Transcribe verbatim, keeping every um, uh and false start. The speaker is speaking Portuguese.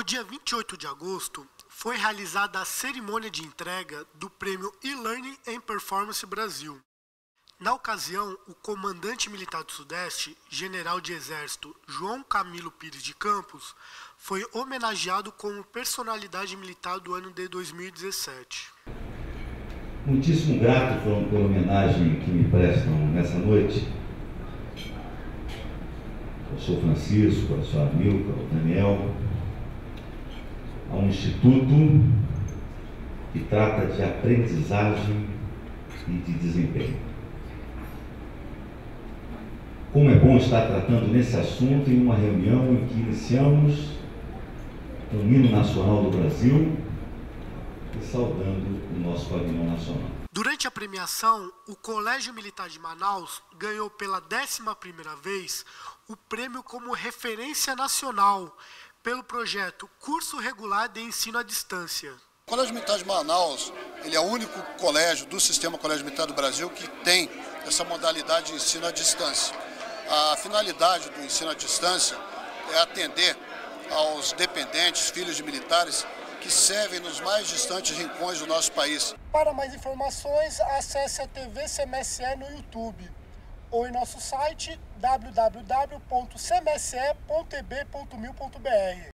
dia vinte e oito de agosto, foi realizada a cerimônia de entrega do Prêmio E-Learning and Performance Brasil. Na ocasião, o comandante militar do Sudeste, general de Exército João Camilo Pires de Campos, foi homenageado como personalidade militar do ano de dois mil e dezessete. Muitíssimo grato pela homenagem que me prestam nessa noite. Eu sou Francisco, a senhora Milka, o Daniel, a um instituto que trata de aprendizagem e de desempenho. Como é bom estar tratando nesse assunto em uma reunião em que iniciamos com o hino nacional do Brasil e saudando o nosso pavilhão nacional. Durante a premiação, o Colégio Militar de Manaus ganhou pela décima primeira vez o prêmio como referência nacional pelo projeto Curso Regular de Ensino à Distância. O Colégio Militar de Manaus, ele é o único colégio do sistema Colégio Militar do Brasil que tem essa modalidade de ensino à distância. A finalidade do ensino à distância é atender aos dependentes, filhos de militares, que servem nos mais distantes rincões do nosso país. Para mais informações, acesse a T V C M S E no YouTube ou em nosso site w w w ponto c m s e ponto e b ponto mil ponto b r.